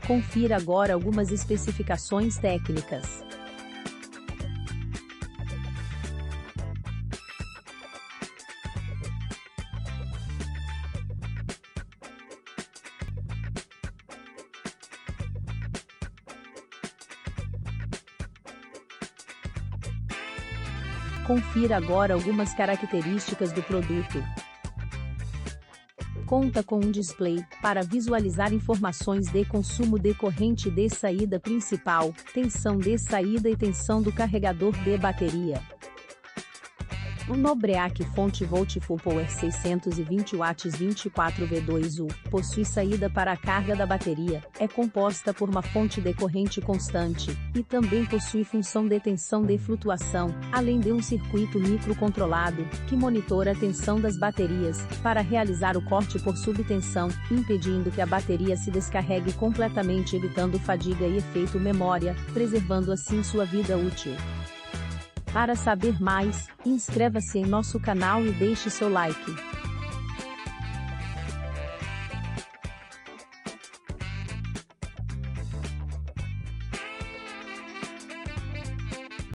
Confira agora algumas especificações técnicas. Confira agora algumas características do produto. Conta com um display para visualizar informações de consumo de corrente de saída principal, tensão de saída e tensão do carregador de bateria. O Nobreak fonte Volt Full Power 620 watts 24V2U possui saída para a carga da bateria, é composta por uma fonte de corrente constante, e também possui função de tensão de flutuação, além de um circuito microcontrolado, que monitora a tensão das baterias, para realizar o corte por subtensão, impedindo que a bateria se descarregue completamente, evitando fadiga e efeito memória, preservando assim sua vida útil. Para saber mais, inscreva-se em nosso canal e deixe seu like.